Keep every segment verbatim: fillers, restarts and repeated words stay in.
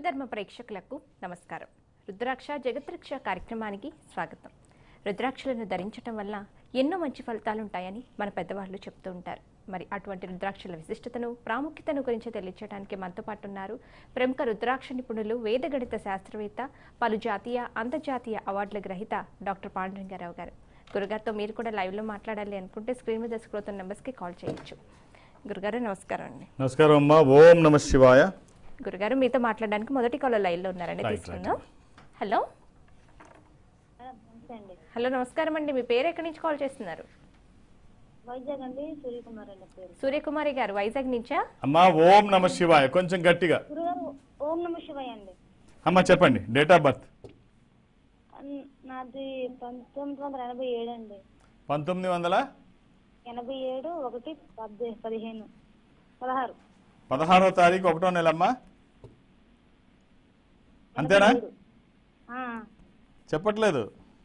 సత్యధర్మ ప్రేక్షకులకు నమస్కారం. రుద్రాక్ష జగత్రక్ష కార్యక్రమానికి స్వాగతం. రుద్రాక్షలను ధరించడం వల్ల ఎన్నో మంచి ఫలితాలు ఉంటాయని మన పెద్దవాళ్ళు చెప్తూ ఉంటారు. మరి అటువంటి రుద్రాక్షల విశిష్టతను ప్రాముఖ్యతను గురించి తెలియజేయడానికి మనతో పాటు ఉన్నారు ప్రముఖ రుద్రాక్ష నిపుణులు, వేదగణిత శాస్త్రవేత్త, పలు జాతీయ అంతర్జాతీయ అవార్డుల గ్రహీత డాక్టర్ పాండురంగారావు గారు. గురుగారితో మీరు కూడా లైవ్లో మాట్లాడాలి అనుకుంటే స్క్రీన్ మీద స్క్రోల్ అవుతున్న నెంబర్స్కి కాల్ చేయొచ్చు. గురుగారు నమస్కారం అండి. నమస్కారం అమ్మా. ఓం నమ శివాయ. గురుగారు మీతో మాట్లాడడానికి మొదటి కాల్ లైన్లో ఉన్నారండి, తీసుకుందాం. హలో హలో నమస్కారం అండి. మీ పేరు ఎక్కడి నుంచి కాల్ చేస్తున్నారు? వైజాగ్ అండి, సూర్యకుమార్ అండి పేరు. సూర్యకుమారి గారు వైజాగ్ నుంచా? అమ్మా ఓం నమ శివాయ, కొంచెం గట్టిగా. గురుగారు ఓం నమ శివాయ అండి. అమ్మా చెప్పండి, డేట్ ఆఫ్ బర్త్. నాది పంతొమ్మిది వందల ఎనభై ఏడు అండి. పంతొమ్మిది వందల ఎనభై ఏడు ఒకటి పద్దె పదిహేను పదహారు పదహారో తారీఖు ఒకటో నెల అమ్మా, అంతేనా? చెప్పట్లేదు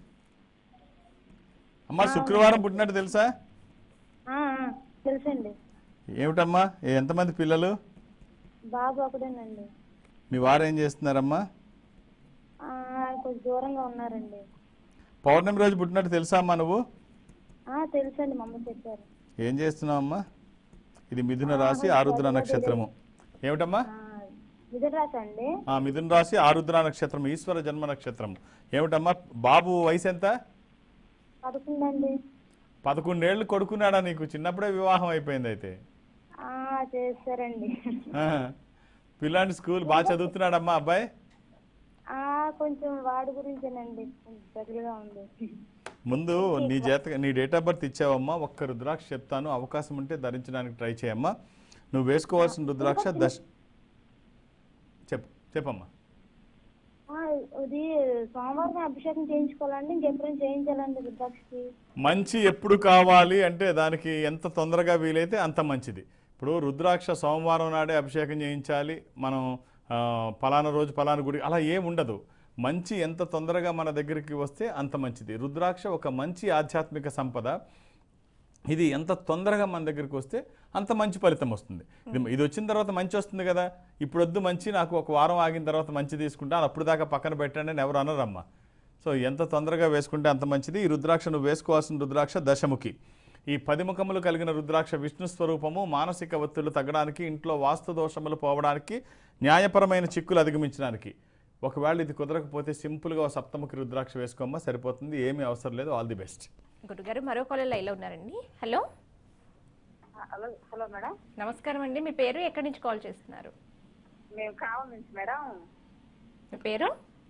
అమ్మా. శుక్రవారం పుట్టినట్టు తెలుసా? తెలుసండి. ఏమిటమ్మా, ఎంతమంది పిల్లలు? బాబు ఒకటేనండి. మీ వారు ఏం చేస్తున్నారమ్మా? కొంచెం దూరంగా ఉన్నారండి. పౌర్ణమి రోజు పుట్టినట్టు తెలుసా అమ్మా నువ్వు? తెలుసండి, మమ్మ చెప్పారు. ఏం చేస్తున్నావు అమ్మా? ఇది మిథున రాశి, ఆరుద్ర నక్షత్రము. ఏమిటమ్మా? మిథున రాశి అండి. మిథున రాశి, ఆరుద్ర నక్షత్రం, ఈశ్వర జన్మ నక్షత్రం. ఏమిటమ్మా, బాబు వయసు ఎంత? పదకొండండి. పదకొండేళ్లు కొడుకున్నాడా నీకు? చిన్నప్పుడే వివాహం అయిపోయింది అయితే. చేస్తారండి. పిల్లాడి స్కూల్ బాగా చదువుతున్నాడమ్మా అబ్బాయి? కొంచెం వాడి గురించేనండి, దగ్గరగా ఉంది. ముందు నీ చేత నీ డేట్ ఆఫ్ బర్త్ ఇచ్చావమ్మా. ఒక్క రుద్రాక్ష చెప్తాను, అవకాశం ఉంటే ధరించడానికి ట్రై చేయమ్మా. నువ్వు వేసుకోవాల్సిన రుద్రాక్ష దశ చెప్పు చెప్పమ్మా. అది సోమవారం అభిషేకం చేయించుకోవాలండి, ఇంకెప్పుడైనా చేయించాలండి రుద్రాక్షకి? మంచి ఎప్పుడు కావాలి అంటే దానికి ఎంత తొందరగా వీలైతే అంత మంచిది. ఇప్పుడు రుద్రాక్ష సోమవారం నాడే అభిషేకం చేయించాలి, మనం పలానా రోజు పలానా గుడి అలా ఏం ఉండదు. మంచి ఎంత తొందరగా మన దగ్గరికి వస్తే అంత మంచిది. రుద్రాక్ష ఒక మంచి ఆధ్యాత్మిక సంపద. ఇది ఎంత తొందరగా మన దగ్గరికి వస్తే అంత మంచి ఫలితం వస్తుంది. ఇది ఇది వచ్చిన తర్వాత మంచి వస్తుంది కదా. ఇప్పుడు వద్దు మంచి, నాకు ఒక వారం ఆగిన తర్వాత మంచి తీసుకుంటాను, అప్పుడు దాకా పక్కన పెట్టండి అని ఎవరు అనరమ్మా. సో ఎంత తొందరగా వేసుకుంటే అంత మంచిది. ఈ రుద్రాక్ష నువ్వు వేసుకోవాల్సిన రుద్రాక్ష దశముఖి. ఈ పది ముఖములు కలిగిన రుద్రాక్ష విష్ణు స్వరూపము. మానసిక ఒత్తిళ్లు తగ్గడానికి, ఇంట్లో వాస్తు దోషములు పోవడానికి, న్యాయపరమైన చిక్కులు అధిగమించడానికి. ఒకవేళ ఇది కుదరకపోతే సింపుల్గా సప్తముఖి రుద్రాక్ష వేసుకోమ్మా, సరిపోతుంది. ఏమీ అవసరం లేదు. All the best. గురుగారు మరో కాల్ లైన్లో ఉన్నారండి. హలో హలో హలో మేడం, నమస్కారం అండి. మీ పేరు ఎక్కడి నుంచి కాల్ చేస్తున్నారు? మేము కావాలి నుంచి మేడం. మీ పేరు?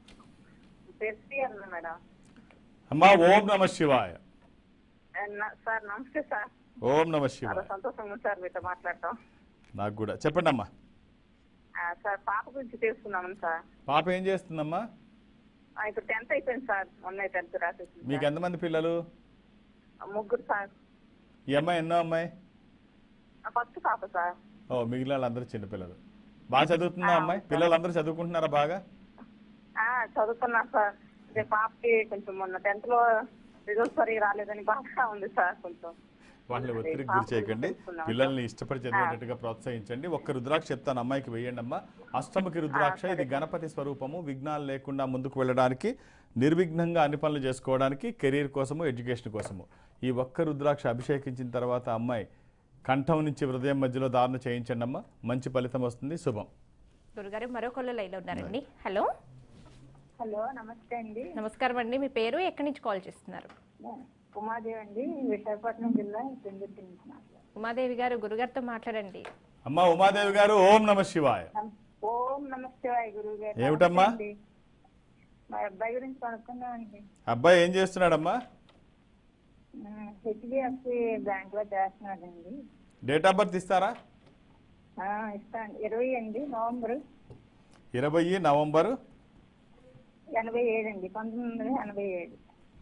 మేడం. అమ్మా ఓం నమ శివాయ. సార్ నమస్తే సార్. ఓం నమ శివాయ. సంతోషంగా సార్ మీతో మాట్లాడటం. నాకు కూడా. చెప్పండి అమ్మా. సార్ పాప గురించి తెలుసుకున్నాము సార్. పాప ఏం చేస్తుందమ్మా? ఇప్పుడు టెన్త్ అయిపోయింది సార్, మొన్న టెన్త్ రాసేసి. మీకు ఎంతమంది పిల్లలు? ముగ్గురు సార్. ఈ అమ్మాయి ఎన్నో అమ్మాయి? ఫస్ట్ పాప సార్. ఓ మిగిలిన వాళ్ళందరూ చిన్నపిల్లలు. బాగా చదువుతుందా అమ్మాయి? పిల్లలందరూ చదువుకుంటున్నారా బాగా? చదువుతున్నారు సార్. అదే పాపకి కొంచెం మొన్న టెన్త్ లో రిజల్ట్ సరిగా రాలేదని బాగా ఉంది సార్. కొంచెం వాళ్ళని ఒత్తిడికి గురి చేయకండి, పిల్లల్ని ఇష్టపడి చదివేటట్టుగా ప్రోత్సహించండి. ఒక్క రుద్రాక్ష చెప్తాను, అమ్మాయికి వేయండి అమ్మా. అష్టముఖి రుద్రాక్ష. ఇది గణపతి స్వరూపము. విఘ్నాలు లేకుండా ముందుకు వెళ్ళడానికి, నిర్విఘ్నంగా అన్ని పనులు చేసుకోవడానికి, కెరీర్ కోసము, ఎడ్యుకేషన్ కోసము. ఈ ఒక్క రుద్రాక్ష అభిషేకించిన తర్వాత అమ్మాయి కంఠం నుంచి హృదయం మధ్యలో ధారణ చేయించండి అమ్మా, మంచి ఫలితం వస్తుంది. శుభం. గురుగారు మరో కాల్ లైన్లో ఉన్నారండి. హలో హలో నమస్తే అండి. నమస్కారం అండి. మీ పేరు ఎక్కడి నుంచి కాల్ చేస్తున్నారు? ఉమాదేవి అండి, విశాఖపట్నం జిల్లా. ఉమాదేవి గారు గురుగారితో మాట్లాడండి. అమ్మా ఉమాదేవి గారు ఓం నమ శివాయ. ఓం నమ శివాయ. గురువు గారు ఏమిటమ్మా? మా అబ్బాయి గురించి కనుక్కున్నామండి. అబ్బాయి ఏం చేస్తున్నాడమ్మా? హెచ్డిఎఫ్సి బ్యాంక్ లో చేస్తున్నాడండి. డేట్ ఆఫ్ బర్త్ ఇస్తారా? ఇస్తాను. ఇరవై అండి నవంబరు. ఇరవై నవంబరు ఎనభై ఏడు అండి, పంతొమ్మిది వందల ఎనభై ఏడు.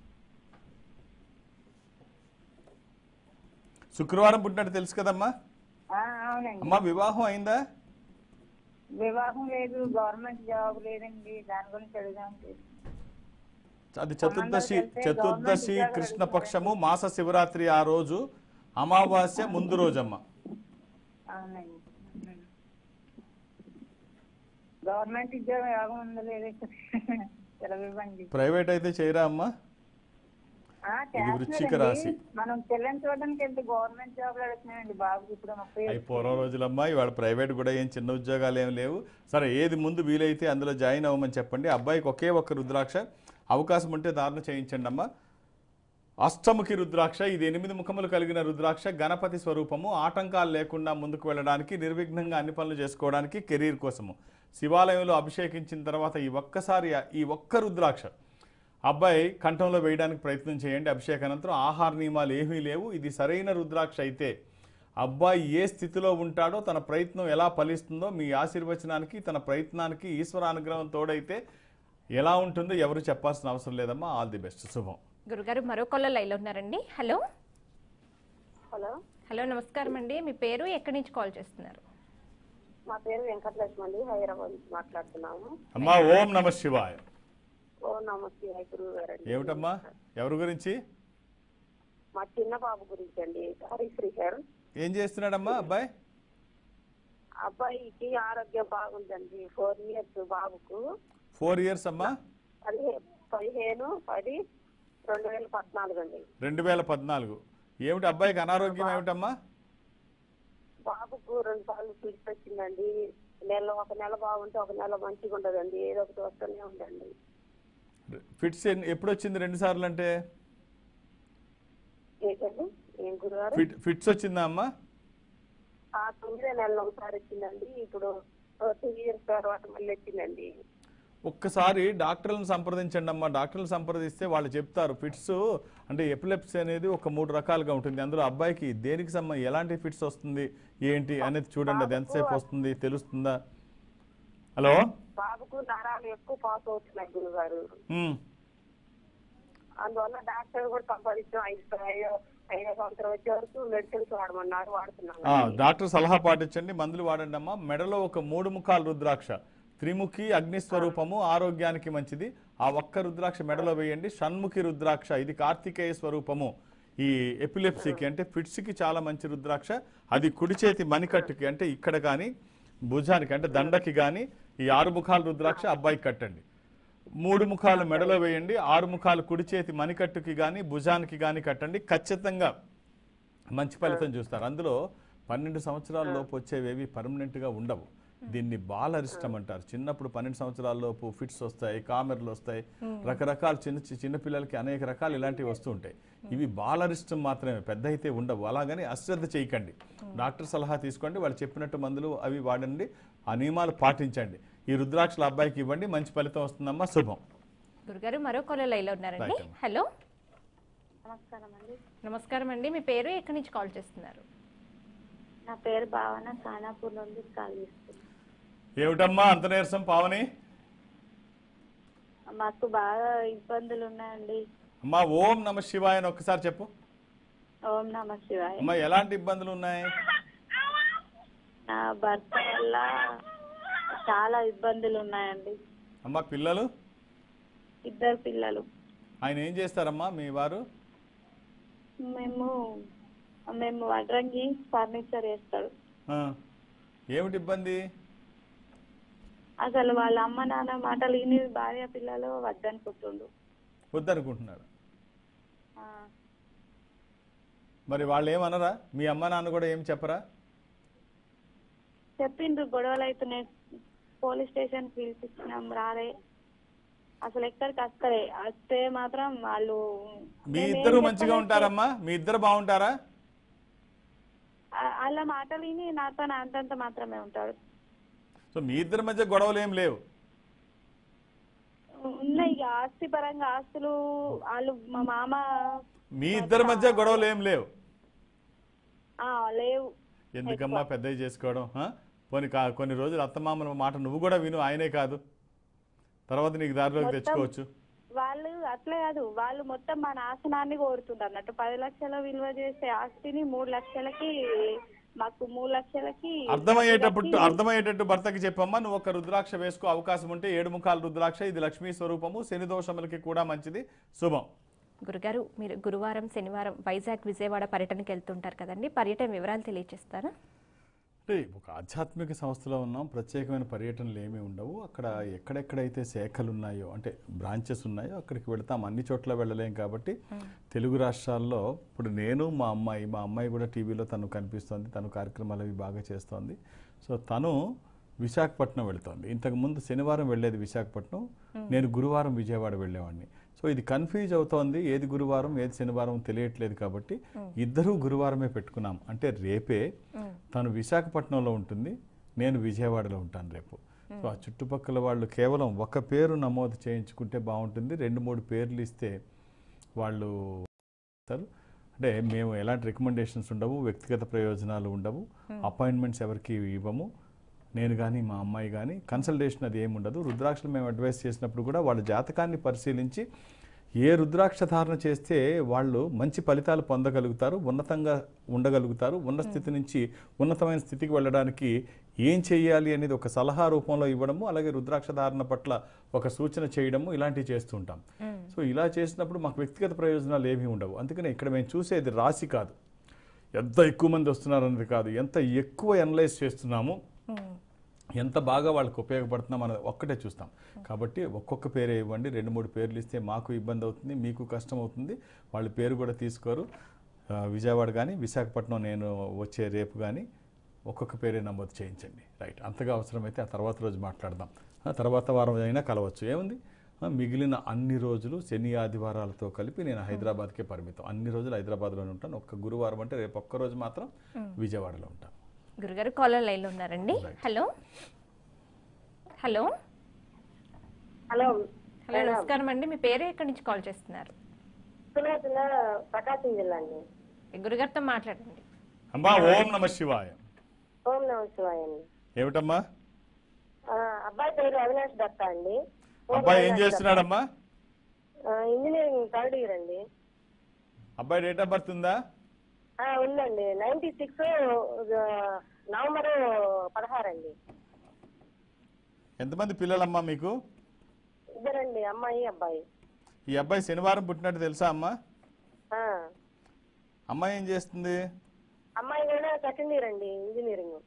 శుక్రవారం పుట్టినట్టు తెలుసు కదమ్మా? అవునండి. అమ్మా వివాహం అయిందా? వివాహం లేదు, గవర్నమెంట్ జాబ్ లేదండి, దాని గురించి అడుగుదాం. అది చతుర్దశి చతుర్దశి కృష్ణపక్షము, మాస శివరాత్రి. ఆ రోజు అమావాస్య ముందు రోజమ్మా. అవునండి. గవర్నమెంట్ ఉద్యోగం యోగం ఉందో లేదో సెలవు ఇవ్వండి. ప్రైవేట్ అయితే చేయరా అమ్మా? ఆ, ఇది వృశ్చిక చేస్తున్నారండి. రాశి. మనం పిల్లల్ని చూడడానికి వెళ్తే గవర్నమెంట్ జాబ్లు అడుగుతున్నాయండి బాబు. ఇప్పుడు ముప్పై అవి పూర్వం రోజులమ్మా, ఇవాళ ప్రైవేట్ కూడా ఏం చిన్న ఉద్యోగాలు ఏం లేవు. సరే, ఏది ముందు వీలైతే అందులో జాయిన్ అవ్వమని చెప్పండి. అబ్బాయికి ఒకే ఒక్క రుద్రాక్ష, అవకాశం ఉంటే ధారణ చేయించండి అమ్మా. అష్టముఖి రుద్రాక్ష, ఇది ఎనిమిది ముఖములు కలిగిన రుద్రాక్ష, గణపతి స్వరూపము, ఆటంకాలు లేకుండా ముందుకు వెళ్ళడానికి, నిర్విఘ్నంగా అన్ని పనులు చేసుకోవడానికి, కెరీర్ కోసము. శివాలయంలో అభిషేకించిన తర్వాత ఈ ఒక్కసారి ఈ ఒక్క రుద్రాక్ష అబ్బాయి కంఠంలో వేయడానికి ప్రయత్నం చేయండి. అభిషేకానంతరం ఆహార నియమాలు ఏమీ లేవు. ఇది సరైన రుద్రాక్ష అయితే అబ్బాయి ఏ స్థితిలో ఉంటాడో, తన ప్రయత్నం ఎలా ఫలిస్తుందో, మీ ఆశీర్వచనానికి తన ప్రయత్నానికి ఈశ్వరానుగ్రహం తోడైతే ఎలా ఉంటుందో ఎవరు చెప్పాల్సిన అవసరం లేదమ్మా. All the best. శుభం. గురుగారు మరో కాలర్ లైన్లో ఉన్నారండి. హలో హలో హలో నమస్కారం అండి. మీ పేరు ఎక్కడి నుంచి కాల్ చేస్తున్నారు? మా పేరు వెంకటలక్ష్మి అండి, హైదరాబాద్ నుంచి మాట్లాడుతున్నాము. అమ్మా, ఓం నమ శివాయ. ఓ నమస్తే గురువు గారు. ఏమిటమ్మా, ఎవరి గురించి? మా చిన్న బాబు గురించి అండి, హరిశ్రీ గారు. ఏం చేస్తున్నాడమ్మా అబ్బాయి? అబ్బాయికి ఆరోగ్యం బాగుందండి. ఫోర్ ఇయర్స్ బాబుకు. ఫోర్ ఇయర్స్ అమ్మా? పదిహేను పదిహేను పది రెండు వేల పద్నాలుగు అండి. రెండు వేల పద్నాలుగు. ఏమిటి అబ్బాయికి అనారోగ్యం ఏమిటమ్మా? బాబుకు రెండు సార్లు ఫిట్స్ వచ్చిందండి. నెల ఒక నెల బాగుంటే ఒక నెల మంచిగా ఉండదండి, ఏదో ఒకటి వస్తూనే ఉందండి. ఫిట్స్ ఎప్పుడు వచ్చింది రెండు సార్లు అంటే? ఏంటండి ఏం గురుగారు? ఫిట్ ఫిట్స్ వచ్చిందా అమ్మా? ఆ తొమ్మిదో నెలలో ఒకసారి వచ్చిందండి. ఇప్పుడు టూ ఇయర్స్ తర్వాత మళ్ళీ వచ్చిందండి. ఒక్కసారి డాక్టర్లను సంప్రదించండి అమ్మా. డాక్టర్లను సంప్రదిస్తే వాళ్ళు చెప్తారు. ఫిట్స్ అంటే ఎపిలెప్సీ అనేది ఒక మూడు రకాలుగా ఉంటుంది. అందులో అబ్బాయికి దేనికి సంబంధం, ఎలాంటి ఫిట్స్ వస్తుంది ఏంటి అనేది చూడండి. అది ఎంతసేపు వస్తుంది తెలుస్తుందా? హలో, బాబుకు నరాలు ఎక్కువ పాస్ అవుతున్నాయి గురుగారు. అందువల్ల డాక్టర్ కూడా సంపాదించాం. ఐదు ఐదో ఐదో సంవత్సరం వచ్చే వరకు మెడిసిన్స్ వాడమన్నారు, వాడుతున్నాను. డాక్టర్ సలహా పాటించండి, మందులు వాడండి అమ్మా. మెడలో ఒక మూడు ముఖాలు రుద్రాక్ష, త్రిముఖి అగ్నిస్వరూపము, ఆరోగ్యానికి మంచిది. ఆ ఒక్క రుద్రాక్ష మెడలో వేయండి. షణ్ముఖి రుద్రాక్ష, ఇది కార్తికేయ స్వరూపము. ఈ ఎపిలెప్సీకి అంటే ఫిట్స్కి చాలా మంచి రుద్రాక్ష. అది కుడి చేతి మణికట్టుకి అంటే ఇక్కడ కానీ భుజానికి అంటే దండకి కానీ ఈ ఆరు ముఖాలు రుద్రాక్ష అబ్బాయికి కట్టండి. మూడు ముఖాలు మెడలో వేయండి. ఆరు ముఖాలు కుడి చేతి మణికట్టుకి కానీ భుజానికి కానీ కట్టండి. ఖచ్చితంగా మంచి ఫలితం చూస్తారు. అందులో పన్నెండు సంవత్సరాల లోపు వచ్చేవేవి పర్మనెంట్గా ఉండవు. దీన్ని బాలరిష్టం అంటారు. చిన్నప్పుడు పన్నెండు సంవత్సరాల లోపు ఫిట్స్ వస్తాయి, కామెర్లు వస్తాయి, రకరకాల చిన్న చిన్న పిల్లలకి అనేక రకాలు ఇలాంటివి వస్తూ ఉంటాయి. ఇవి బాలరిష్టం మాత్రమే, పెద్ద అయితే ఉండవు. అలాగని అశ్రద్ధ చేయకండి. డాక్టర్ సలహా తీసుకోండి, వాళ్ళు చెప్పినట్టు మందులు అవి వాడండి, ఆ నియమాలు పాటించండి. ఈ రుద్రాక్షల అబ్బాయికి ఇవ్వండి, మంచి ఫలితం వస్తుందమ్మా. శుభం. గురుగారు మరో కాలర్ లైన్లో ఉన్నారండి. హలో నమస్కారం అండి. నమస్కారం అండి. మీ పేరు ఎక్కడి నుంచి కాల్ చేస్తున్నారు? నా పేరు భావన, ఖానాపూర్ నుండి కాల్ చేస్తున్నాను. ఏమిటమ్మా అంత నీరసం పావని? మాకు బాగా ఇబ్బందులు ఉన్నాయండి. అమ్మా, ఓం నమ శివాయ అని ఒక్కసారి చెప్పు. ఓం నమ శివాయ. అమ్మా, ఎలాంటి ఇబ్బందులు ఉన్నాయి? నా భర్త వల్ల చాలా ఇబ్బందులు ఉన్నాయండి. అమ్మా, పిల్లలు? ఇద్దరు పిల్లలు. ఆయన ఏం చేస్తారమ్మా మీ వారు? మేము మేము వడ్రంగి ఫర్నిచర్ వేస్తాడు. ఏమిటి ఇబ్బంది? అసలు వాళ్ళ అమ్మ నాన్న మాటలు విని భార్య పిల్లలు వద్దనుకుంటుండు. వద్దనుకుంటున్నారు. మరి వాళ్ళు ఏమనరా? మీ అమ్మ నాన్న కూడా ఏం చెప్పరా? చెప్పిండ్రు, గొడవలు అవుతున్నాయి, పోలీస్ స్టేషన్ పిలిపించినాం, రాలే. అసలు ఎక్కడికి వస్తారే, వస్తే మాత్రం వాళ్ళు. మీ ఇద్దరు మంచిగా ఉంటారమ్మా? మీ ఇద్దరు బాగుంటారా? వాళ్ళ మాటలు విని నాతో అంతంత మాత్రమే ఉంటాడు. సో మీ ఇద్దరి మధ్య గొడవలు ఏం లేవు? ఉన్నాయి, ఆస్తి పరంగా ఆస్తులు. వాళ్ళు మా మామ. మీ ఇద్దరి మధ్య గొడవలు ఏం లేవు? లేవు. ఎందుకమ్మా పెద్దవి చేసుకోవడం? కొన్ని కొన్ని రోజులు అత్తమామల మాట నువ్వు కూడా విను, ఆయనే కాదు, తర్వాత నీకు దారిలోకి తెచ్చుకోవచ్చు. వాళ్ళు అట్లే కాదు, వాళ్ళు మొత్తం మా నాశనాన్ని కోరుతుండ్రు అన్నట్టు. పది లక్షల విలువ చేసే ఆస్తిని మూడు లక్షలకి మాకు మూడు లక్షలకి అర్థమయ్యేటప్పుడు అర్థమయ్యేటట్టు భర్తకి చెప్పమ్మా. నువ్వు ఒక రుద్రాక్ష వేసుకో, అవకాశం ఉంటే ఏడు ముఖాల రుద్రాక్ష, ఇది లక్ష్మీ స్వరూపము, శని దోషములకి కూడా మంచిది. శుభం. గురుగారు, మీరు గురువారం శనివారం వైజాగ్ విజయవాడ పర్యటనకి వెళ్తుంటారు కదండి, పర్యటన వివరాలు తెలియజేస్తారా? అంటే ఒక ఆధ్యాత్మిక సంస్థలో ఉన్నాం, ప్రత్యేకమైన పర్యటనలు ఏమీ ఉండవు. అక్కడ ఎక్కడెక్కడైతే శాఖలు ఉన్నాయో అంటే బ్రాంచెస్ ఉన్నాయో అక్కడికి వెళ్తాం. అన్ని చోట్ల వెళ్ళలేం కాబట్టి తెలుగు రాష్ట్రాల్లో ఇప్పుడు నేను మా అమ్మాయి మా అమ్మాయి కూడా టీవీలో తను కనిపిస్తోంది, తను కార్యక్రమాలు అవి బాగా చేస్తోంది. సో తను విశాఖపట్నం వెళ్తోంది. ఇంతకుముందు శనివారం వెళ్ళేది విశాఖపట్నం, నేను గురువారం విజయవాడ వెళ్ళేవాడిని. సో ఇది కన్ఫ్యూజ్ అవుతోంది, ఏది గురువారం ఏది శనివారం తెలియట్లేదు. కాబట్టి ఇద్దరూ గురువారమే పెట్టుకున్నాం. అంటే రేపే తను విశాఖపట్నంలో ఉంటుంది, నేను విజయవాడలో ఉంటాను రేపు. సో ఆ చుట్టుపక్కల వాళ్ళు కేవలం ఒక పేరు నమోదు చేయించుకుంటే బాగుంటుంది. రెండు మూడు పేర్లు ఇస్తే వాళ్ళు అంటే మేము ఎలాంటి రికమెండేషన్స్ ఉండవు, వ్యక్తిగత ప్రయోజనాలు ఉండవు, అపాయింట్మెంట్స్ ఎవరికి ఇవ్వము. నేను కానీ మా అమ్మాయి కానీ కన్సల్టేషన్ అది ఏమి ఉండదు. రుద్రాక్షలు మేము అడ్వైస్ చేసినప్పుడు కూడా వాళ్ళ జాతకాన్ని పరిశీలించి ఏ రుద్రాక్ష ధారణ చేస్తే వాళ్ళు మంచి ఫలితాలు పొందగలుగుతారు, ఉన్నతంగా ఉండగలుగుతారు, ఉన్న స్థితి నుంచి ఉన్నతమైన స్థితికి వెళ్ళడానికి ఏం చేయాలి అనేది ఒక సలహా రూపంలో ఇవ్వడము, అలాగే రుద్రాక్ష ధారణ పట్ల ఒక సూచన చేయడము ఇలాంటివి చేస్తుంటాం. సో ఇలా చేసినప్పుడు మాకు వ్యక్తిగత ప్రయోజనాలు ఏమీ ఉండవు. అందుకని ఇక్కడ మేము చూసేది రాశి కాదు, ఎంత ఎక్కువ మంది వస్తున్నారు అనేది కాదు, ఎంత ఎక్కువ అనలైజ్ చేస్తున్నాము, ఎంత బాగా వాళ్ళకి ఉపయోగపడుతున్నాం అన్నది ఒక్కటే చూస్తాం. కాబట్టి ఒక్కొక్క పేరే ఇవ్వండి, రెండు మూడు పేర్లు ఇస్తే మాకు ఇబ్బంది అవుతుంది, మీకు కష్టం అవుతుంది. వాళ్ళ పేరు కూడా తీసుకోరు. విజయవాడ కానీ విశాఖపట్నం నేను వచ్చే రేపు కానీ ఒక్కొక్క పేరే నమోదు చేయించండి. రైట్, అంతగా అవసరమైతే ఆ తర్వాత రోజు మాట్లాడదాం, తర్వాత వారం అయినా కలవచ్చు, ఏముంది. మిగిలిన అన్ని రోజులు శని ఆదివారాలతో కలిపి నేను హైదరాబాద్కే పరిమితం. అన్ని రోజులు హైదరాబాద్లోనే ఉంటాను. ఒక్క గురువారం అంటే రేపు ఒక్కరోజు మాత్రం విజయవాడలో ఉంటాను. గురుగారు కాలర్ లైన్లో ఉన్నారండి. హలో హలో హలో హలో నమస్కారం అండి. మీ పేరు ఎక్కడి నుంచి కాల్ చేస్తున్నారు? సులోచన, ప్రకాశం జిల్లా అండి. గురుగారితో మాట్లాడండి. అమ్మా ఓం నమ శివాయ. ఓం నమ శివాయ అండి. ఏమిటమ్మా? అబ్బాయి పేరు అవినాష్ దత్తా అండి. అబ్బాయి ఏం చేస్తున్నాడమ్మా? ఇంజనీరింగ్ థర్డ్ ఇయర్ అండి. అబ్బాయి డేట్ ఆఫ్ బర్త్ ఉందా? ఉందండి. నైన్టీ సిక్స్ నవంబర్ పదహారు అండి. ఎంతమంది పిల్లలమ్మా మీకు? ఇద్దరండి, అమ్మాయి అబ్బాయి. ఈ అబ్బాయి శనివారం పుట్టినట్టు తెలుసా అమ్మా? ఆ, అమ్మాయి ఏం చేస్తుంది? అమ్మాయి కూడా సెకండ్ ఇయర్ అండి, ఇంజనీరింగ్.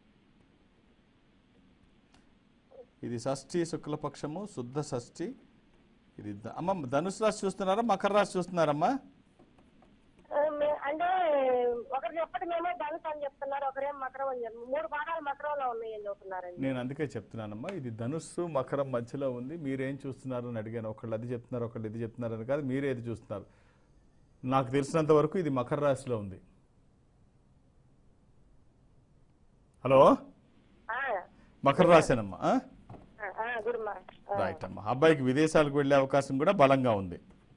ఇది షష్ఠి శుక్లపక్షము, శుద్ధ షష్ఠి. ఇది ద- అమ్మ ధనుసు రాశి చూస్తున్నారా, మకర రాశి చూస్తున్నారమ్మా? అంటే ఒకరు చెప్పటి మేమో ధనుసు అని చెప్తున్నారు, ఒకరేం మకరం అని చెప్తున్నారు. మూడు భాగాలు మకరంలో ఉన్నాయని చెప్తున్నారండి. నేను అందుకే చెప్తున్నానమ్మా, ఇది ధనుస్సు మకరం మధ్యలో ఉంది. మీరేం చూస్తున్నారు అని అడిగాను. ఒకళ్ళు అది చెప్తున్నారు, ఒకళ్ళు ఇది చెప్తున్నారు అని కాదు, మీరేది చూస్తున్నారు. నాకు తెలిసినంత వరకు ఇది మకర రాశిలో ఉంది. హలో, మకర రాశేనమ్మా. రైట్ అమ్మా. అబ్బాయికి విదేశాలకు వెళ్ళే అవకాశం కూడా బలంగా ఉంది.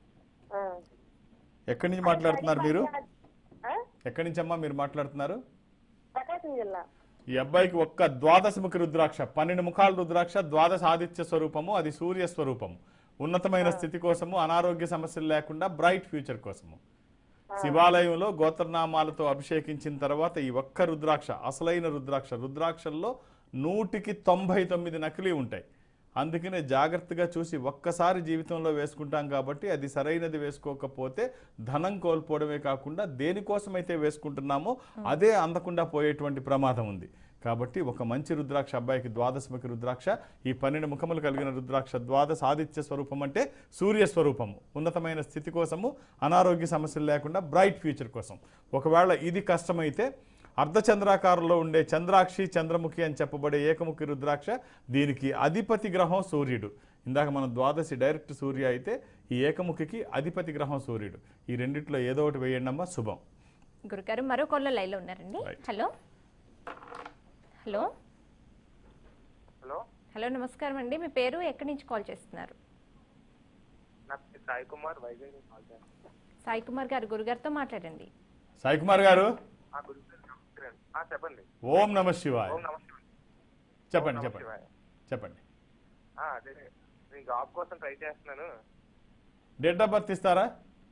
ఎక్కడి నుంచి మాట్లాడుతున్నారు మీరు? ఎక్కడి నుంచి అమ్మా మీరు మాట్లాడుతున్నారు? ప్రకాశం జిల్లా. ఈ అబ్బాయికి ఒక్క ద్వాదశముఖి రుద్రాక్ష, పన్నెండు ముఖాల రుద్రాక్ష, ద్వాదశ ఆదిత్య స్వరూపము, అది సూర్య స్వరూపము, ఉన్నతమైన స్థితి కోసము, అనారోగ్య సమస్యలు లేకుండా బ్రైట్ ఫ్యూచర్ కోసము. శివాలయంలో గోత్రనామాలతో అభిషేకించిన తర్వాత ఈ ఒక్క రుద్రాక్ష అసలైన రుద్రాక్ష. రుద్రాక్షల్లో నూటికి తొంభై తొమ్మిది నకిలీ ఉంటాయి. అందుకనే జాగ్రత్తగా చూసి ఒక్కసారి జీవితంలో వేసుకుంటాం కాబట్టి అది సరైనది వేసుకోకపోతే ధనం కోల్పోవడమే కాకుండా దేనికోసమైతే వేసుకుంటున్నామో అదే అందకుండా పోయేటువంటి ప్రమాదం ఉంది. కాబట్టి ఒక మంచి రుద్రాక్ష అబ్బాయికి ద్వాదశముఖి రుద్రాక్ష, ఈ పన్నెండు ముఖములు కలిగిన రుద్రాక్ష, ద్వాదశ ఆదిత్య స్వరూపం అంటే సూర్య స్వరూపము, ఉన్నతమైన స్థితి కోసము, అనారోగ్య సమస్యలు లేకుండా బ్రైట్ ఫ్యూచర్ కోసం. ఒకవేళ ఇది కష్టమైతే అర్ధచంద్రాకారంలో ఉండే చంద్రాక్షి, చంద్రముఖి అని చెప్పబడే ఏకముఖి రుద్రాక్ష, దీనికి అధిపతి గ్రహం సూర్యుడు. ఇందాక మనం ద్వాదశి డైరెక్ట్ సూర్య అయితే ఈ ఏకముఖికి అధిపతి గ్రహం సూర్యుడు. ఈ రెండిట్లో ఏదో ఒకటి వేయండి అమ్మా, శుభం. గురుగారు మరో కాల్ లైన్లో ఉన్నారండి. హలో హలో హలో హలో నమస్కారం అండి. మీ పేరు ఎక్కడి నుంచి కాల్ చేస్తున్నారు? నా పేరు సాయి కుమార్, వైజాగ్ నుంచి కాల్ చేస్తున్నాను. సాయి కుమార్ గారు, గురుగారితో మాట్లాడండి. సాయి కుమార్ గారు ఆ గురించి నమస్కారం. ఆ చెప్పండి. ఓం నమ శివాయ. ఓం నమస్తే. చెప్పండి చెప్పండి చెప్పండి. ఆ అదే నేను జాబ్ కోసం ట్రై చేస్తున్నాను. డేట్ ఆఫ్ బర్త్ ఇస్తారా?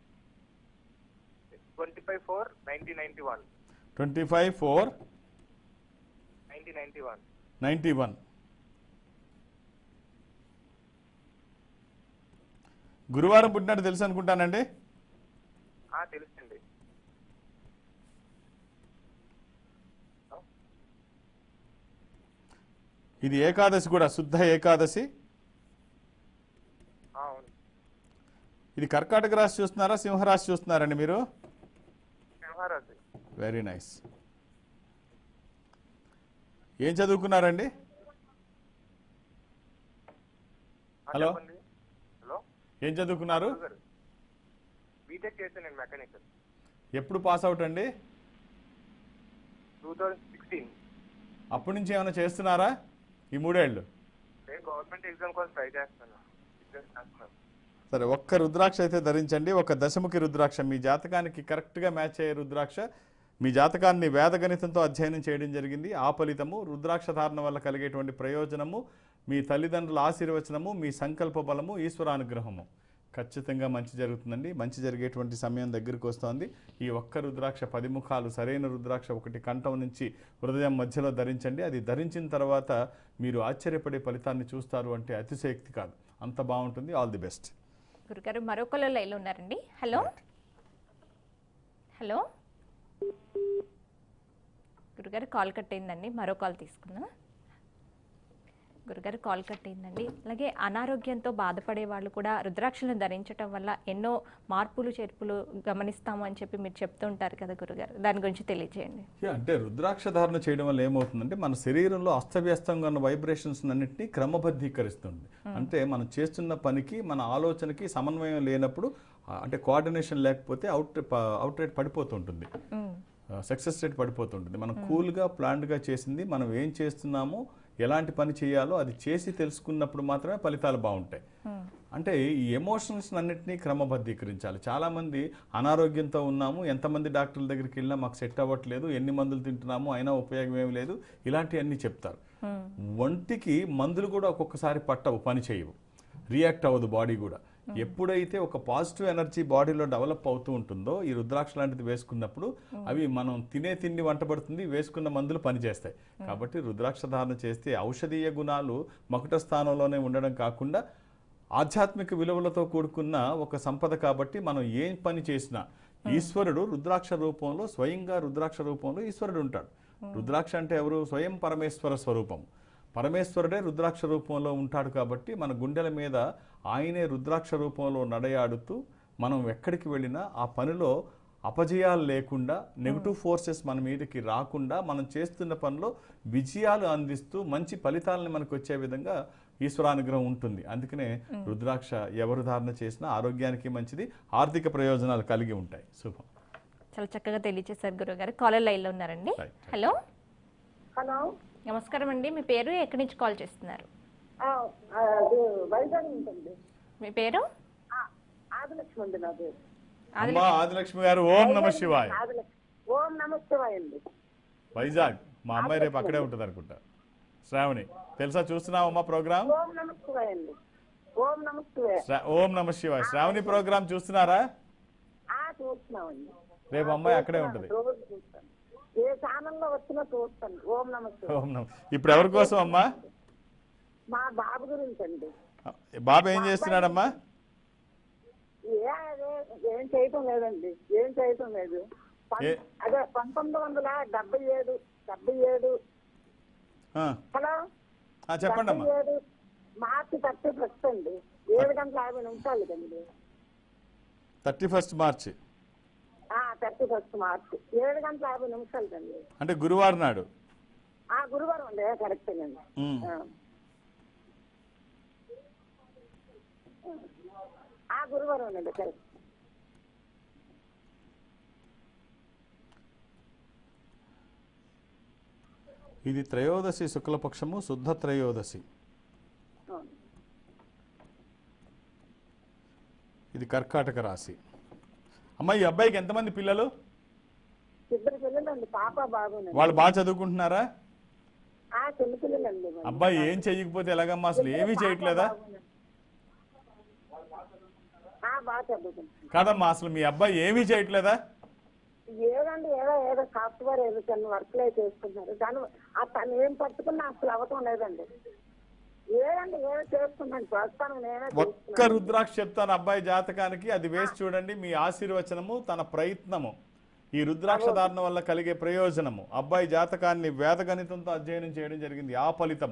Twenty five four nineteen ninety one. Twenty five four nineteen ninety one. Ninety one. గురువారం పుట్టినట్టు తెలుసు అనుకుంటానండి. ఆ తెలుసండి. ఇది ఏకాదశి కూడా, శుద్ధ ఏకాదశి. ఆ, అవును. ఇది కర్కాటక రాశి చూస్తున్నారా, సింహరాశి చూస్తున్నారండి మీరు? సింహరాశి. Very nice. ఏం చదువుకున్నారండి? ఆ, హలో. చెప్పండి. హలో. ఏం చదువుకున్నారు? బీటెక్ చేశాను నేను మెకానికల్. ఎప్పుడు పాస్ అవుట్ అండి? Two thousand sixteen. అప్పటి నుంచి ఏమైనా చేస్తున్నారా ఈ మూడేళ్ళు? నేను గవర్నమెంట్ ఎగ్జామ్ కోసం ట్రై చేస్తాను. ఎగ్జామ్ చేస్తున్నాను. సరే, ఒక్క రుద్రాక్ష అయితే ధరించండి. ఒక దశముఖి రుద్రాక్ష, మీ జాతకానికి కరెక్ట్గా మ్యాచ్ అయ్యే రుద్రాక్ష. మీ జాతకాన్ని వేదగణితంతో అధ్యయనం చేయడం జరిగింది. ఆ ఫలితము, రుద్రాక్ష ధారణ వల్ల కలిగేటువంటి ప్రయోజనము, మీ తల్లిదండ్రుల ఆశీర్వచనము, మీ సంకల్ప బలము, ఈశ్వరానుగ్రహము ఖచ్చితంగా మంచి జరుగుతుందండి. మంచి జరిగేటువంటి సమయం దగ్గరికి వస్తోంది. ఈ ఒక్క రుద్రాక్ష పది ముఖాలు, సరైన రుద్రాక్ష ఒకటి కంఠం నుంచి హృదయం మధ్యలో ధరించండి. అది ధరించిన తర్వాత మీరు ఆశ్చర్యపడే ఫలితాన్ని చూస్తారు అంటే అతిశయోక్తి కాదు. అంత బాగుంటుంది. All the best. గురుగారు మరొకళ్ళు లైన్లో ఉన్నారండి. హలో హలో గురుగారు కాల్ కట్ అయిందండి. మరో కాల్ తీసుకుందాం. గురుగారు కాల్ కట్ అయిందండి. అలాగే అనారోగ్యంతో బాధపడే వాళ్ళు కూడా రుద్రాక్షలను ధరించడం వల్ల ఎన్నో మార్పులు చేర్పులు గమనిస్తాము అని చెప్పి మీరు చెప్తూ ఉంటారు కదా గురుగారు, దాని గురించి తెలియజేయండి. అంటే రుద్రాక్ష ధారణ చేయడం వల్ల ఏమవుతుందంటే మన శరీరంలో అస్తవ్యస్తంగా ఉన్న వైబ్రేషన్స్ అన్నింటినీ క్రమబద్ధీకరిస్తుంది. అంటే మనం చేస్తున్న పనికి మన ఆలోచనకి సమన్వయం లేనప్పుడు, అంటే కోఆర్డినేషన్ లేకపోతే అవుట్ అవుట్ రేట్ పడిపోతుంటుంది, సక్సెస్ రేట్ పడిపోతుంటుంది. మనం కూల్గా ప్లాన్డ్గా చేసింది, మనం ఏం చేస్తున్నామో, ఎలాంటి పని చేయాలో అది చేసి తెలుసుకున్నప్పుడు మాత్రమే ఫలితాలు బాగుంటాయి. అంటే ఈ ఎమోషన్స్ అన్నింటినీ క్రమబద్ధీకరించాలి. చాలామంది అనారోగ్యంతో ఉన్నాము, ఎంతమంది డాక్టర్ల దగ్గరికి వెళ్ళినా మాకు సెట్ అవ్వట్లేదు, ఎన్ని మందులు తింటున్నాము అయినా ఉపయోగం ఏమి లేదు, ఇలాంటివన్నీ చెప్తారు. ఒంటికి మందులు కూడా ఒక్కొక్కసారి పట్టవు, పని చేయవు, రియాక్ట్ అవ్వదు బాడీ కూడా. ఎప్పుడైతే ఒక పాజిటివ్ ఎనర్జీ బాడీలో డెవలప్ అవుతూ ఉంటుందో, ఈ రుద్రాక్ష లాంటిది వేసుకున్నప్పుడు అవి మనం తినే తిండి వంట పడుతుంది, వేసుకున్న మందులు పనిచేస్తాయి. కాబట్టి రుద్రాక్ష ధారణ చేస్తే ఔషధీయ గుణాలు మకుట స్థానంలోనే ఉండడం కాకుండా ఆధ్యాత్మిక విలువలతో కూడుకున్న ఒక సంపద. కాబట్టి మనం ఏం పని చేసినా ఈశ్వరుడు రుద్రాక్ష రూపంలో, స్వయంగా రుద్రాక్ష రూపంలో ఈశ్వరుడు ఉంటాడు. రుద్రాక్ష అంటే ఎవరు? స్వయం పరమేశ్వర స్వరూపం. పరమేశ్వరుడే రుద్రాక్ష రూపంలో ఉంటాడు. కాబట్టి మన గుండెల మీద ఆయనే రుద్రాక్ష రూపంలో నడయాడుతూ మనం ఎక్కడికి వెళ్ళినా ఆ పనిలో అపజయాలు లేకుండా, నెగిటివ్ ఫోర్సెస్ మన మీదకి రాకుండా, మనం చేస్తున్న పనిలో విజయాలు అందిస్తూ మంచి ఫలితాలను మనకు వచ్చే విధంగా ఈశ్వరానుగ్రహం ఉంటుంది. అందుకనే రుద్రాక్ష ఎవరు ధారణ చేసినా ఆరోగ్యానికి మంచిది, ఆర్థిక ప్రయోజనాలు కలిగి ఉంటాయి. శుభం. చాలా చక్కగా తెలియజేశారు గురుగారు. కాలర్ లైన్లో ఉన్నారండి. హలో హలో నమస్కారం అండి. మీ పేరు, ఎక్కడి నుంచి కాల్ చేస్తున్నారు? వైజాగ్ ఉంటుంది. మీ పేరు? ఆదిలక్ష్మి ఉంది నా పేరు. అమ్మా ఆదిలక్ష్మి గారు, ఓం నమ శివాయ్. ఓం నమ శివాయ్ అండి. వైజాగ్. మా అమ్మాయి రేపు అక్కడే ఉంటుంది అనుకుంటా. శ్రావణి తెలుసా? చూస్తున్నావమ్మా ప్రోగ్రామ్? ఓం నమ శివాయ్ అండి. ఓం నమ శివాయ్. ఓం నమ శివాయ్. శ్రావణి ప్రోగ్రామ్ చూస్తున్నారా? చూస్తున్నామండి. రేపు అమ్మాయి అక్కడే ఉంటుంది. రోజు చూస్తాను, ఏ ఛానల్లో వచ్చినా చూస్తాను. ఓం నమ శివాయ్. ఓం నమ. ఇప్పుడు ఎవరి కోసం అమ్మా? మా బాబు గురించి అండి. బాబు ఏం చేస్తున్నాడమ్మా? ఏం చేయటం లేదండి, ఏం చేయటం లేదు. అదే పంతొమ్మిది వందల డెబ్బై ఏడు డెబ్బై ఏడు హలో చెప్పండి అమ్మా. ఏడు మార్చి థర్టీ ఫస్ట్ అండి, ఏడు గంటల యాభై నిమిషాలు కండి. Thirty first March thirty first March ఏడు గంటల యాభై నిమిషాలు కండి. అంటే గురువారం నాడు. గురువారం అండి, కరెక్ట్ అండి. గురువారం అండి, కరెక్ట్. ఇది త్రయోదశి శుక్లపక్షము, శుద్ధ త్రయోదశి. ఇది కర్కాటక రాశి. అమ్మ, ఈ అబ్బాయికి ఎంతమంది పిల్లలు? ఇద్దరు పిల్లలండి, పాప బాబు. వాళ్ళు బాగా చదువుకుంటున్నారా? చిన్న పిల్లలండి. అబ్బాయి ఏం చెయ్యకపోతే ఎలాగమ్మా? అసలు ఏమీ చేయట్లేదా? బాగా చదువుకుంటున్నారు కాదమ్మా, అసలు మీ అబ్బాయి ఏమీ చేయట్లేదా? ఏదండి, ఏదో ఏదో సాఫ్ట్వేర్ ఏదో చిన్న వర్క్ లే చేసుకుంటున్నారు. దాని తను ఏం పట్టుకున్నా అసలు అవటం లేదండి. ఏదండి ఏదో చేస్తున్నాను ప్రస్తుతానికి నేనే. ఒక్క రుద్రాక్ష చెప్తాను అబ్బాయి జాతకానికి, అది వేసి చూడండి. మీ ఆశీర్వచనము, తన ప్రయత్నము, ఈ రుద్రాక్ష ధారణ వల్ల కలిగే ప్రయోజనము, అబ్బాయి జాతకాన్ని వేదగణితంతో అధ్యయనం చేయడం జరిగింది, ఆ ఫలితము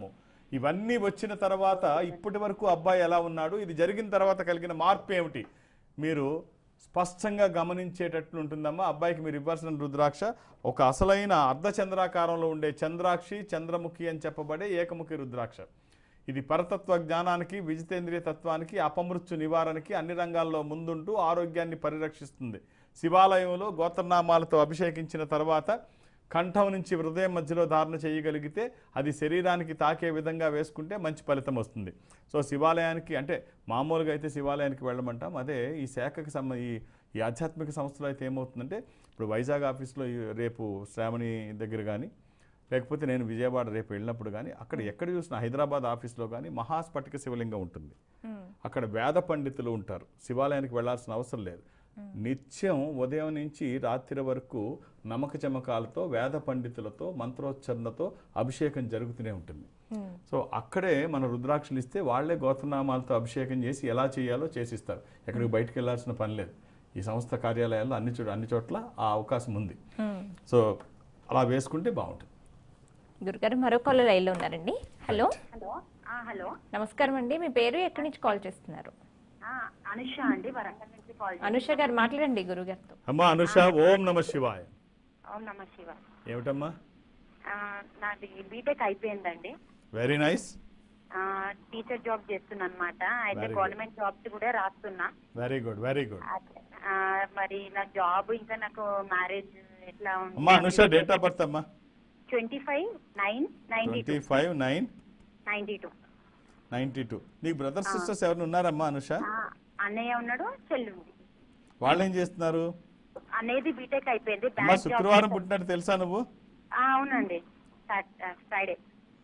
ఇవన్నీ వచ్చిన తర్వాత ఇప్పటి వరకు అబ్బాయి ఎలా ఉన్నాడు, ఇది జరిగిన తర్వాత కలిగిన మార్పు ఏమిటి మీరు స్పష్టంగా గమనించేటట్లు ఉంటుందమ్మా. అబ్బాయికి మీరు ఇవ్వాల్సిన రుద్రాక్ష ఒక అసలైన అర్ధచంద్రాకారంలో ఉండే చంద్రాక్షి, చంద్రముఖి అని చెప్పబడే ఏకముఖి రుద్రాక్ష. ఇది పరతత్వ జ్ఞానానికి, విజితేంద్రియ తత్వానికి, అపమృత్యు నివారణకి అన్ని రంగాల్లో ముందుంటూ ఆరోగ్యాన్ని పరిరక్షిస్తుంది. శివాలయంలో గోత్రనామాలతో అభిషేకించిన తర్వాత కంఠం నుంచి హృదయం మధ్యలో ధారణ చేయగలిగితే అది శరీరానికి తాకే విధంగా వేసుకుంటే మంచి ఫలితం వస్తుంది. సో శివాలయానికి అంటే మామూలుగా అయితే శివాలయానికి వెళ్ళమంటాం, అదే ఈ శాఖకి సంబ ఈ ఈ ఆధ్యాత్మిక సంస్థలో అయితే ఏమవుతుందంటే ఇప్పుడు వైజాగ్ ఆఫీస్లో రేపు శ్రావణి దగ్గర కానీ లేకపోతే నేను విజయవాడ రేపు వెళ్ళినప్పుడు కానీ అక్కడ ఎక్కడ చూసినా హైదరాబాద్ ఆఫీస్లో కానీ మహాస్ఫటిక శివలింగం ఉంటుంది. అక్కడ వేద పండితులు ఉంటారు, శివాలయానికి వెళ్లాల్సిన అవసరం లేదు. నిత్యం ఉదయం నుంచి రాత్రి వరకు నమక చమకాలతో వేద పండితులతో మంత్రోచ్చరణతో అభిషేకం జరుగుతూనే ఉంటుంది. సో అక్కడే మన రుద్రాక్షలు ఇస్తే వాళ్లే గోత్రనామాలతో అభిషేకం చేసి ఎలా చేయాలో చేసిస్తారు. ఎక్కడికి బయటకు వెళ్లాల్సిన పని లేదు. ఈ సంస్థ కార్యాలయాల్లో అన్ని చోట్ల అన్ని చోట్ల ఆ అవకాశం ఉంది. సో అలా వేసుకుంటే బాగుంటుంది. గురుగారు మరో కాల్ లైన్లో ఉన్నారండి. హలో హలో హలో నమస్కారం అండి, మీ పేరు ఎక్కడి నుంచి కాల్ చేస్తున్నారు? అనుష అండి, వరంగల్ నుంచి కాల్. అనుష గారు మాట్లాడండి గురుగారితో. అమ్మా అనుష, ఓం నమ శివాయ. ఓం నమ శివాయ. ఏమిటమ్మా? నాది బీటెక్ అయిపోయిందండి. Very nice. టీచర్ జాబ్ చేస్తున్నా అనమాట. అయితే గవర్నమెంట్ జాబ్స్ కూడా రాస్తున్నా. Very good very good. మరి నా జాబ్ ఇంకా నాకు మ్యారేజ్ ఎట్లా ఉంది? అమ్మా అనుష డేట్ ఆఫ్ బర్త్ అమ్మా? Twenty five nine ninety twenty five nine ninety two ninety two. నీకు బ్రదర్స్ సిస్టర్స్ ఎవరు ఉన్నారమ్మా అనుష? అన్నయ్య ఉన్నాడు, చెల్లి ఉంది. వాళ్ళు ఏం చేస్తున్నారు? అనేది బీటెక్ అయిపోయింది. అమ్మా శుక్రవారం పుట్టినట్టు తెలుసా నువ్వు? అవునండి, ఫ్రైడే.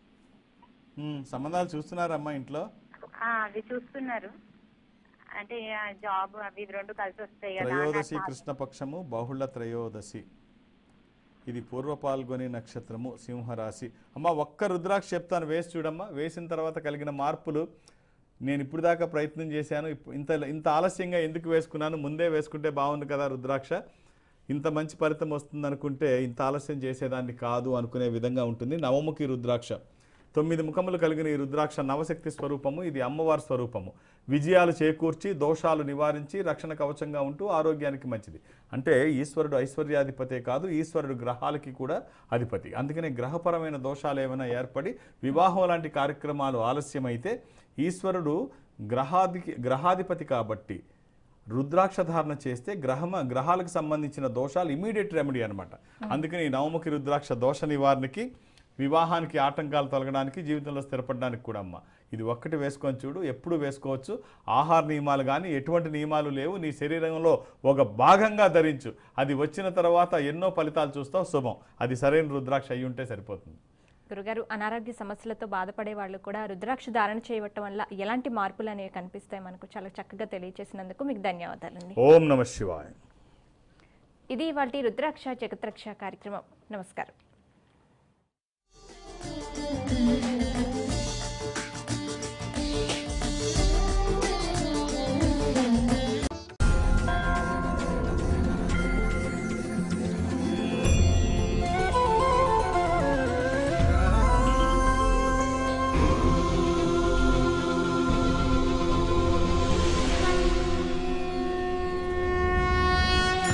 సంబంధాలు చూస్తున్నారమ్మా ఇంట్లో? అవి చూస్తున్నారు, అంటే జాబ్ అవి రెండు కలిసి వస్తాయి కదా. త్రయోదశి కృష్ణపక్షము బహుళ త్రయోదశి, ఇది పూర్వ పాల్గొని నక్షత్రము, సింహరాశి. అమ్మ ఒక్క రుద్రాక్ష చెప్తాను, వేసి చూడమ్మా. వేసిన తర్వాత కలిగిన మార్పులు నేను ఇప్పుడు దాకా ప్రయత్నం చేశాను, ఇంత ఇంత ఆలస్యంగా ఎందుకు వేసుకున్నాను, ముందే వేసుకుంటే బాగుంది కదా రుద్రాక్ష, ఇంత మంచి ఫలితం వస్తుంది అనుకుంటే ఇంత ఆలస్యం చేసేదాన్ని కాదు అనుకునే విధంగా ఉంటుంది. నవముఖి రుద్రాక్ష, తొమ్మిది ముఖములు కలిగిన ఈ రుద్రాక్ష నవశక్తి స్వరూపము. ఇది అమ్మవారి స్వరూపము. విజయాలు చేకూర్చి దోషాలు నివారించి రక్షణ కవచంగా ఉంటూ ఆరోగ్యానికి మంచిది. అంటే ఈశ్వరుడు ఐశ్వర్యాధిపతే కాదు, ఈశ్వరుడు గ్రహాలకి కూడా అధిపతి. అందుకనే గ్రహపరమైన దోషాలు ఏమైనా ఏర్పడి వివాహం లాంటి కార్యక్రమాలు ఆలస్యమైతే ఈశ్వరుడు గ్రహాధికి గ్రహాధిపతి కాబట్టి రుద్రాక్ష ధారణ చేస్తే గ్రహమ గ్రహాలకు సంబంధించిన దోషాలు ఇమీడియట్ రెమెడీ అనమాట. అందుకని నవముఖి రుద్రాక్ష దోష నివారణకి, వివాహానికి ఆటంకాలు తొలగడానికి, జీవితంలో స్థిరపడడానికి కూడా అమ్మ. ఇది ఒక్కటి వేసుకొని చూడు, ఎప్పుడు వేసుకోవచ్చు. ఆహార నియమాలు కానీ ఎటువంటి నియమాలు లేవు. నీ శరీరంలో ఒక భాగంగా ధరించు, అది వచ్చిన తర్వాత ఎన్నో ఫలితాలు చూస్తావు. శుభం. అది సరైన రుద్రాక్ష అయ్యి ఉంటే సరిపోతుంది. గురుగారు, అనారోగ్య సమస్యలతో బాధపడే వాళ్ళు కూడా రుద్రాక్ష ధారణ చేయటం వల్ల ఎలాంటి మార్పులు అనేవి కనిపిస్తాయి మనకు చాలా చక్కగా తెలియజేసినందుకు మీకు ధన్యవాదాలండి. ఓం నమ శివాయ. ఇది ఇవాల్టి రుద్రాక్ష జగత్రక్ష కార్యక్రమం. నమస్కారం.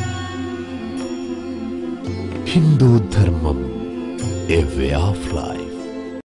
Hindu Dharmam, a way of life.